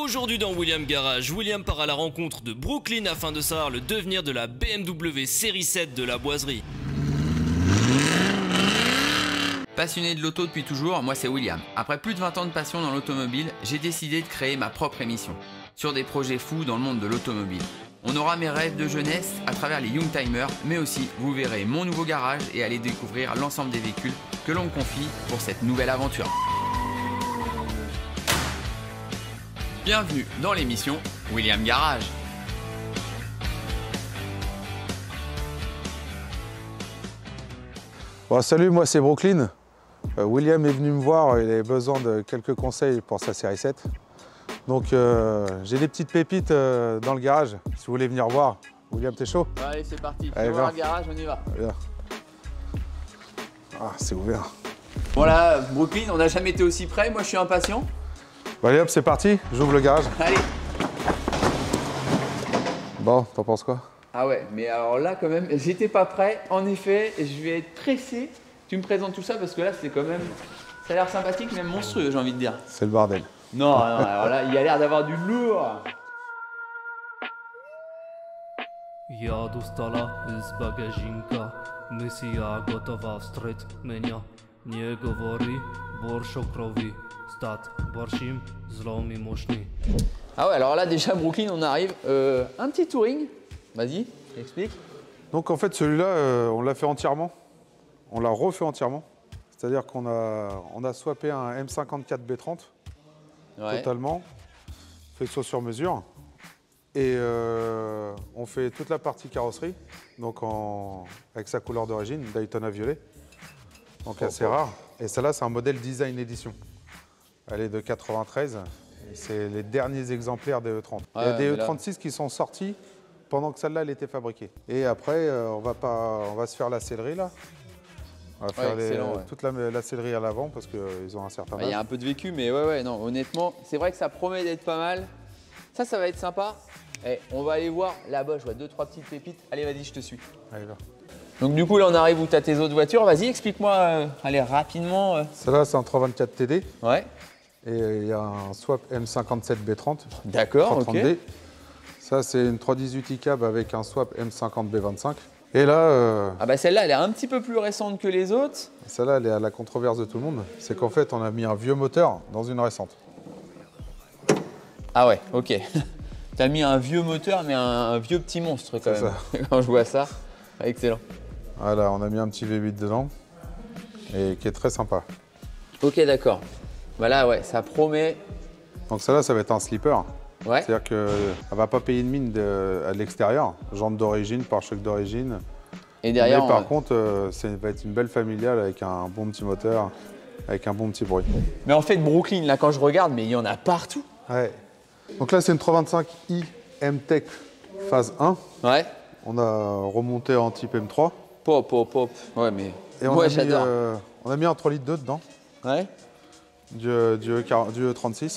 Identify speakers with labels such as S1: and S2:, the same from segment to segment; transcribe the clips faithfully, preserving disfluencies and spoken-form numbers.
S1: Aujourd'hui dans William Garage, William part à la rencontre de Brooklyn afin de savoir le devenir de la B M W série sept de la boiserie.
S2: Passionné de l'auto depuis toujours, moi c'est William. Après plus de vingt ans de passion dans l'automobile, j'ai décidé de créer ma propre émission sur des projets fous dans le monde de l'automobile. On aura mes rêves de jeunesse à travers les Youngtimers, mais aussi vous verrez mon nouveau garage et allez découvrir l'ensemble des véhicules que l'on me confie pour cette nouvelle aventure. Bienvenue dans l'émission William Garage.
S3: Bon, salut, moi c'est Brooklyn. Euh, William est venu me voir, il avait besoin de quelques conseils pour sa série sept. Donc euh, j'ai des petites pépites euh, dans le garage, si vous voulez venir voir. William, t'es chaud?
S2: Allez, c'est parti.
S3: Allez,
S2: voir le garage, on y va.
S3: Viens. Ah, c'est ouvert.
S2: Voilà, Brooklyn, on n'a jamais été aussi près, moi je suis impatient.
S3: Bon, allez hop, c'est parti, j'ouvre le garage.
S2: Allez.
S3: Bon, t'en penses quoi?
S2: Ah ouais, mais alors là quand même, j'étais pas prêt. En effet, je vais être pressé. Tu me présentes tout ça parce que là c'est quand même, ça a l'air sympathique, même monstrueux, j'ai envie de dire.
S3: C'est le bordel.
S2: Non, non, alors là, il y a l'air d'avoir du lourd.
S1: Я dostala z bagażinka, misja gotowa, wstyd mnie nie govori, borsz okrowi, stat borshim zlomi moshni.
S2: Ah ouais, alors là déjà Brooklyn, on arrive. Euh, un petit touring, vas-y, explique.
S3: Donc en fait celui-là, euh, on l'a fait entièrement. On l'a refait entièrement. C'est-à-dire qu'on a, on a swappé un M cinquante-quatre B trente.
S2: Ouais.
S3: Totalement, fait soit sur mesure. Et euh, on fait toute la partie carrosserie, donc en, avec sa couleur d'origine, Daytona violet, donc oh, assez oh. rare. Et celle-là, c'est un modèle design edition. Elle est de quatre-vingt-treize, c'est les derniers exemplaires des E trente. Ouais, il y a des E trente-six là... qui sont sortis pendant que celle-là, elle était fabriquée. Et après, euh, on, va pas, on va se faire la sellerie là. On va faire
S2: ouais,
S3: les,
S2: ouais.
S3: toute la, la sellerie à l'avant parce qu'ils euh, ont un certain âge.
S2: Il y a un peu de vécu, mais ouais, ouais, non, honnêtement, c'est vrai que ça promet d'être pas mal. Ça, ça va être sympa. Et on va aller voir là-bas, je vois deux, trois petites pépites. Allez, vas-y, je te suis.
S3: Allez, va.
S2: Donc du coup, là, on arrive où tu as tes autres voitures. Vas-y, explique-moi, euh, allez, rapidement. Euh.
S3: Celle-là, c'est un trois vingt-quatre T D.
S2: Ouais.
S3: Et il euh, y a un swap M cinquante-sept B trente.
S2: D'accord, ok. D.
S3: Ça, c'est une trois dix-huit I cab avec un swap M cinquante B vingt-cinq. Et là... Euh,
S2: ah bah celle-là, elle est un petit peu plus récente que les autres.
S3: Celle-là, elle est à la controverse de tout le monde. C'est qu'en fait, on a mis un vieux moteur dans une récente.
S2: Ah ouais, ok. T'as mis un vieux moteur, mais un, un vieux petit monstre quand même. Ça. Quand je vois ça, excellent.
S3: Voilà, on a mis un petit V huit dedans et qui est très sympa.
S2: Ok, d'accord. Voilà, ouais, ça promet.
S3: Donc celle-là, ça va être un slipper.
S2: Ouais.
S3: C'est-à-dire qu'elle ne va pas payer de mine de, à l'extérieur, jante d'origine, pare-choc d'origine.
S2: Et derrière,
S3: mais par
S2: ouais.
S3: contre, euh, ça va être une belle familiale avec un bon petit moteur, avec un bon petit bruit.
S2: Mais en fait, Brooklyn, là, quand je regarde, mais il y en a partout.
S3: Ouais. Donc là, c'est une trois vingt-cinq i M-Tech phase un.
S2: Ouais.
S3: On a remonté en type M trois.
S2: Pop, pop, pop. Ouais, mais
S3: et on,
S2: ouais,
S3: a mis, euh, on a mis un trois litres deux dedans.
S2: Ouais.
S3: Du, du, du E trente-six.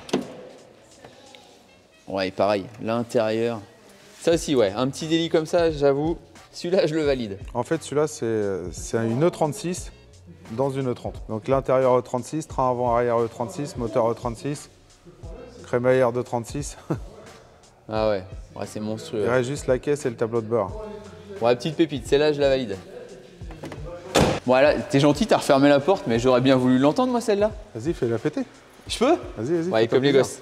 S2: Ouais, pareil, l'intérieur. Ça aussi, ouais, un petit délit comme ça, j'avoue, celui-là, je le valide.
S3: En fait, celui-là, c'est une E trente-six dans une E trente. Donc l'intérieur E trente-six, train avant-arrière E trente-six, moteur E trente-six, crémaillère de trente-six.
S2: Ah ouais, ouais c'est monstrueux.
S3: Il reste juste la caisse et le tableau de bord.
S2: Ouais, petite pépite, celle-là, je la valide. Bon, là, t'es gentil, t'as refermé la porte, mais j'aurais bien voulu l'entendre, moi, celle-là.
S3: Vas-y, fais-la péter.
S2: Je peux?
S3: Vas-y, vas-y.
S2: Ouais, comme les gosses.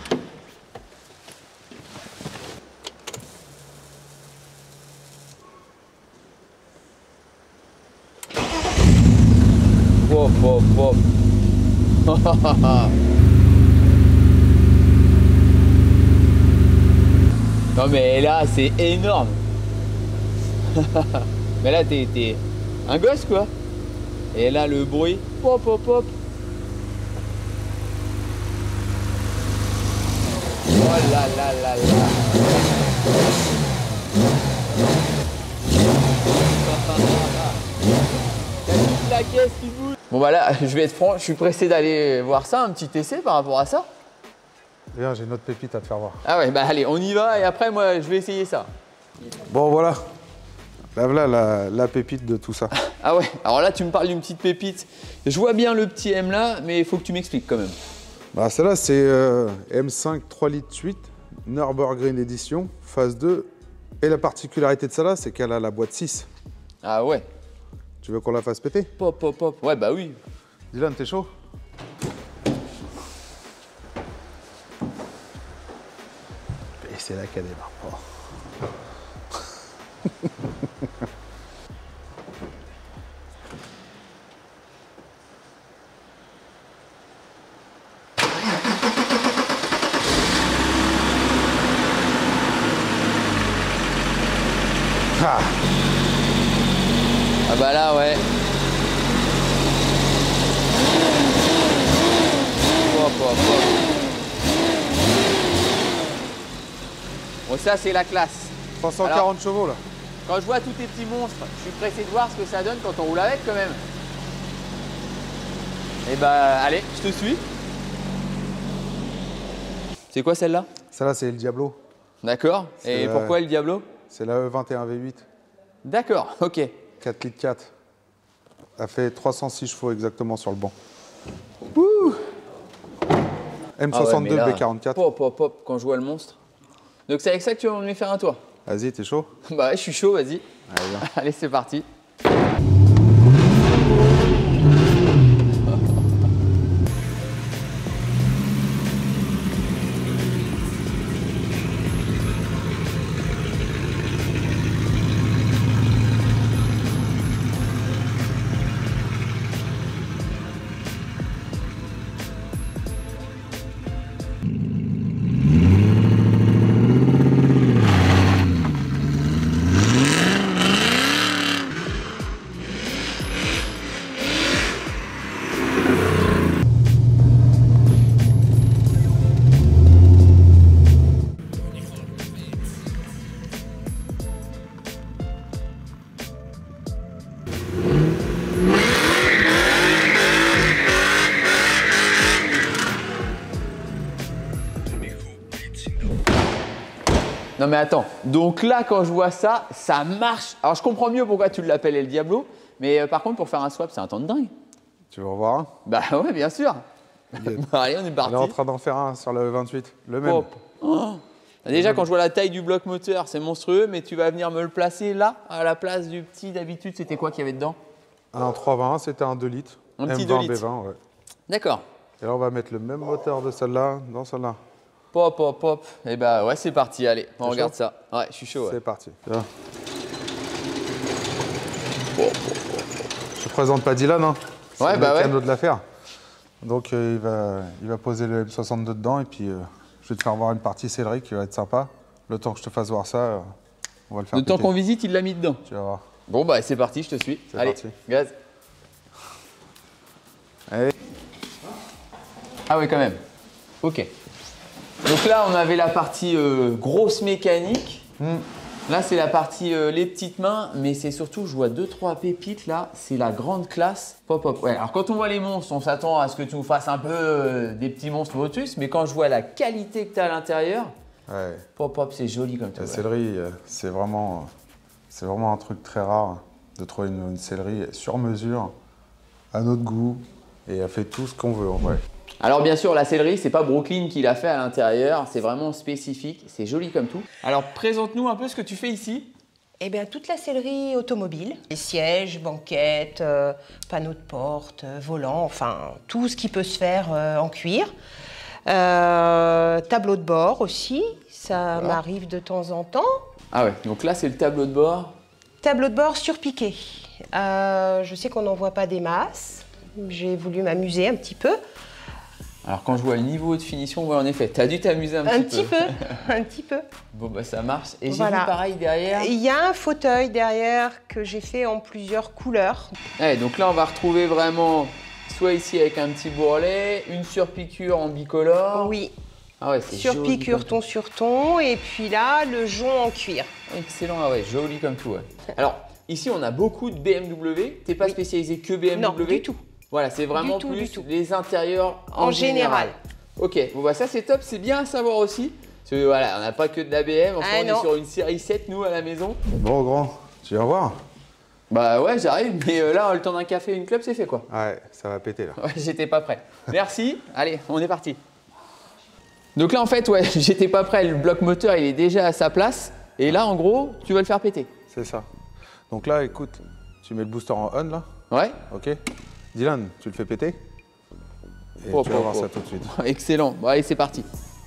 S2: Pop, pop, pop. Non mais là c'est énorme. Mais là t'es un gosse quoi. Et là le bruit, pop pop pop. Oh là là là là. La caisse qui bouge. Bon bah là, je vais être franc, je suis pressé d'aller voir ça, un petit essai par rapport à ça.
S3: Viens, j'ai une autre pépite à te faire voir.
S2: Ah ouais, bah allez, on y va et après moi je vais essayer ça.
S3: Bon voilà, là voilà la, la pépite de tout ça.
S2: Ah ouais, alors là tu me parles d'une petite pépite. Je vois bien le petit M là, mais il faut que tu m'expliques quand même.
S3: Bah, celle-là, c'est euh, M cinq trois litres huit, Nürburgring édition, phase deux. Et la particularité de celle-là, c'est qu'elle a la boîte six.
S2: Ah ouais.
S3: Tu veux qu'on la fasse péter?
S2: Pop, pop, pop. Ouais, bah oui.
S3: Dylan, t'es chaud? Et c'est là qu'elle démarre. Oh. Ah.
S2: Ah bah là, ouais. Pop, pop, pop. Bon, ça, c'est la classe.
S3: trois cent quarante Alors, chevaux, là.
S2: Quand je vois tous tes petits monstres, je suis pressé de voir ce que ça donne quand on roule avec, quand même. Et bah, allez, je te suis. C'est quoi celle-là?
S3: Celle-là, c'est le Diablo.
S2: D'accord. Et
S3: la...
S2: pourquoi le Diablo?
S3: C'est la E vingt et un V huit.
S2: D'accord, ok.
S3: quatre litres quatre. Elle fait trois cent six chevaux exactement sur le banc.
S2: Ouh.
S3: M soixante-deux
S2: ah ouais, là,
S3: B quarante-quatre.
S2: Pop, pop, pop, quand je vois le monstre. Donc c'est avec ça que tu vas me faire un toit?
S3: Vas-y, t'es chaud?
S2: Bah ouais, je suis chaud, vas-y.
S3: Allez,
S2: Allez, c'est parti. Non mais attends, donc là quand je vois ça, ça marche. Alors je comprends mieux pourquoi tu l'appelles El Diablo, mais euh, par contre pour faire un swap, c'est un temps de dingue.
S3: Tu veux en voir un?
S2: Bah ouais, bien sûr. Bah, allez, on est parti.
S3: On est en train d'en faire un sur la E vingt-huit, le même.
S2: Oh. Déjà quand je vois la taille du bloc moteur, c'est monstrueux, mais tu vas venir me le placer là, à la place du petit d'habitude, c'était quoi qu'il y avait dedans?
S3: Un trois vingt, c'était un deux litres.
S2: Un petit
S3: M vingt
S2: deux litres.
S3: B vingt, ouais.
S2: D'accord.
S3: Et là on va mettre le même moteur de celle-là dans celle-là.
S2: Pop, pop, pop. Et bah ouais, c'est parti, allez, on regarde
S3: chaud
S2: ça. Ouais, je suis chaud. Ouais.
S3: C'est parti. Là. Je te présente pas Dylan, hein. C'est
S2: Ouais,
S3: le
S2: bah ouais.
S3: mécano de l'affaire. Donc euh, il, va, il va poser le M soixante-deux dedans et puis euh, je vais te faire voir une partie céleri qui va être sympa. Le temps que je te fasse voir ça, euh, on va le faire.
S2: Le temps
S3: péter.
S2: qu'on visite, il l'a mis dedans.
S3: Tu vas voir.
S2: Bon bah c'est parti, je te suis.
S3: C'est
S2: Allez,
S3: parti.
S2: gaz.
S3: Allez.
S2: Ah oui, quand même. Ok. Donc là, on avait la partie euh, grosse mécanique.
S3: Mm.
S2: Là, c'est la partie euh, les petites mains, mais c'est surtout, je vois deux trois pépites là. C'est la grande classe. Pop, pop. Ouais. Alors quand on voit les monstres, on s'attend à ce que tu nous fasses un peu euh, des petits monstres Motus, mais quand je vois la qualité que tu as à l'intérieur,
S3: Ouais.
S2: pop, pop, c'est joli comme ça.
S3: La
S2: Ouais.
S3: céleri, euh, c'est vraiment, euh, c'est vraiment un truc très rare de trouver une, une céleri sur mesure, à notre goût, et elle fait tout ce qu'on veut en vrai.
S2: Alors bien sûr, la céleri, c'est pas Brooklyn qui l'a fait à l'intérieur, c'est vraiment spécifique, c'est joli comme tout. Alors présente-nous un peu ce que tu fais ici.
S4: Eh bien, toute la sellerie automobile, les sièges, banquettes, euh, panneaux de porte, euh, volants, enfin tout ce qui peut se faire euh, en cuir. Euh, tableau de bord aussi, ça
S2: Voilà.
S4: m'arrive de temps en temps.
S2: Ah ouais, donc là c'est le tableau de bord.
S4: Tableau de bord surpiqué. Euh, je sais qu'on n'en voit pas des masses. J'ai voulu m'amuser un petit peu.
S2: Alors quand je vois le niveau de finition, ouais en effet, t'as dû t'amuser un,
S4: Un
S2: petit
S4: petit peu, un petit peu.
S2: Bon bah ça marche. Et j'ai
S4: Voilà.
S2: vu pareil derrière.
S4: Il y a un fauteuil derrière que j'ai fait en plusieurs couleurs.
S2: Ouais, donc là on va retrouver vraiment, soit ici avec un petit bourrelet, une surpiqûre en bicolore.
S4: Oui,
S2: Ah ouais, c'est joli
S4: surpiqûre
S2: comme
S4: ton sur ton, et puis là, le jonc en cuir.
S2: tout. Excellent, ah ouais, joli comme tout. Ouais. Alors ici on a beaucoup de B M W, t'es pas
S4: Oui.
S2: spécialisé que B M W?
S4: Non, du tout.
S2: Voilà, c'est vraiment
S4: Du tout,
S2: plus
S4: du tout.
S2: les intérieurs en,
S4: En général.
S2: Ok, bon bah ça c'est top, c'est bien à savoir aussi. Parce que voilà, on n'a pas que de la B M, enfin
S4: Ah,
S2: on
S4: non.
S2: est sur une série sept nous à la maison.
S3: Bon grand, tu viens voir?
S2: Bah ouais, j'arrive, mais euh, là, le temps d'un café et une clope, c'est fait quoi.
S3: Ouais, ça va péter là.
S2: Ouais, j'étais pas prêt. Merci. Allez, on est parti. Donc là, en fait, ouais, j'étais pas prêt. Le bloc moteur, il est déjà à sa place. Et là, en gros, tu vas le faire péter.
S3: C'est ça. Donc là, écoute, tu mets le booster en on là.
S2: Ouais.
S3: Ok. Dylan, tu le fais péter. Et
S2: Oh,
S3: tu vas
S2: oh,
S3: voir
S2: oh.
S3: ça tout de suite.
S2: Excellent. Bon, allez, c'est parti.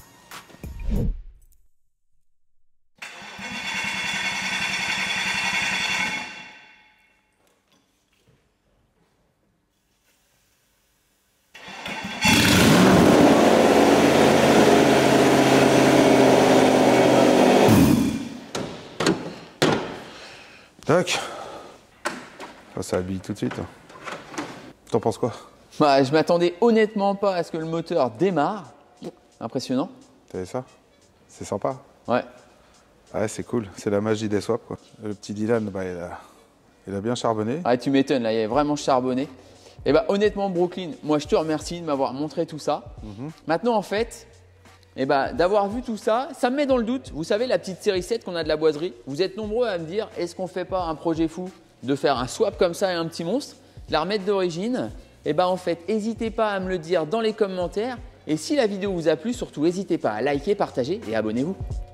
S3: Tac. Oh, ça habille tout de suite. T'en penses quoi?
S2: Bah, je m'attendais honnêtement pas à ce que le moteur démarre. Impressionnant.
S3: T'as vu ça? C'est sympa.
S2: Ouais.
S3: Ouais, c'est cool. C'est la magie des swaps, quoi. Le petit Dylan, bah, il, a, il a bien charbonné.
S2: Ah, tu m'étonnes, là, il est vraiment charbonné. Et bah, honnêtement, Brooklyn, moi, je te remercie de m'avoir montré tout ça. Mm-hmm. Maintenant, en fait, eh ben, d'avoir vu tout ça, ça me met dans le doute. Vous savez, la petite série sept qu'on a de la boiserie, vous êtes nombreux à me dire, est-ce qu'on ne fait pas un projet fou de faire un swap comme ça et un petit monstre, de la remettre d'origine? Eh ben, en fait, n'hésitez pas à me le dire dans les commentaires. Et si la vidéo vous a plu, surtout, n'hésitez pas à liker, partager et abonnez-vous.